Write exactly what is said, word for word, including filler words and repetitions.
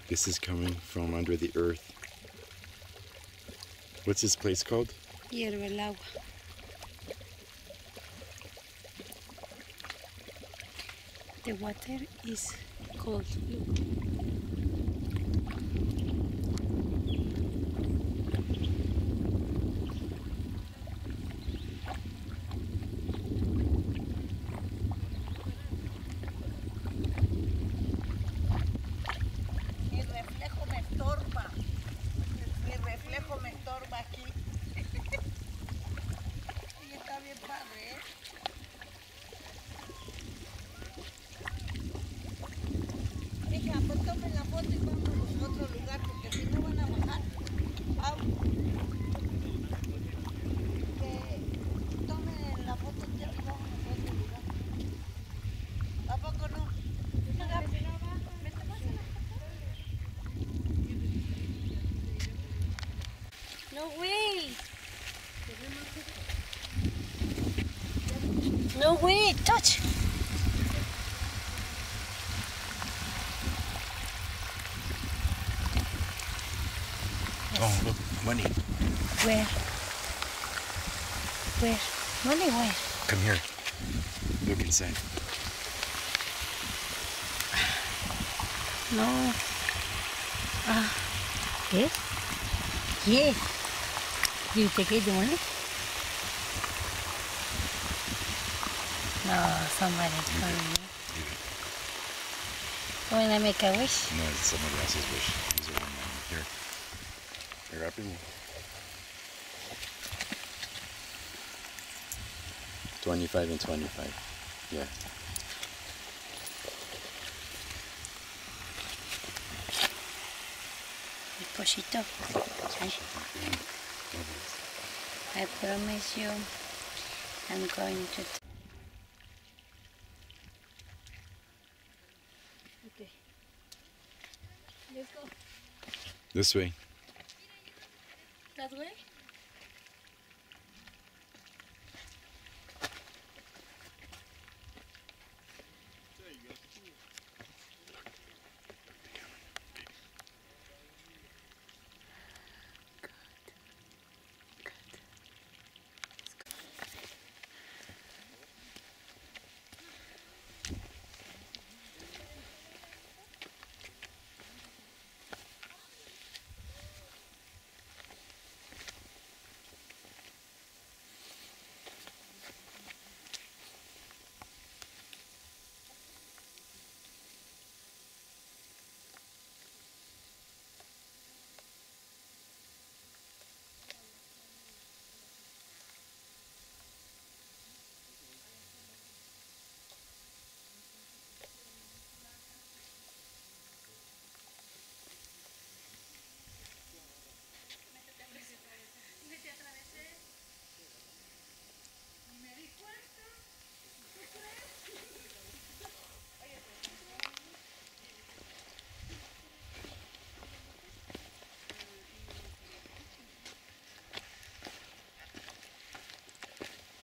This is coming from under the earth. What's this place called? Hierve el agua. The water is cold. Look. Mi reflejo me estorba. Mi reflejo me estorba aquí. Y está bien padre, ¿eh? Hija, pues tomen la foto y vámonos a otro lugar porque si no van a bajar. Au. Que tomen la foto aquí y vámonos a otro lugar. ¿A poco no? No way! No way! Touch! Oh, look, money. Where? Where? Money where? Come here. Look inside. No. Ah. Yes? Yes. You take it, the money? No, somebody's calling me. When I make a wish? No, it's somebody else's wish. These are one money. Here. Here, up in here. twenty-five and twenty-five. Yeah. Deposito. I, I promise you I'm going to... Okay. Let's go. This way. That way?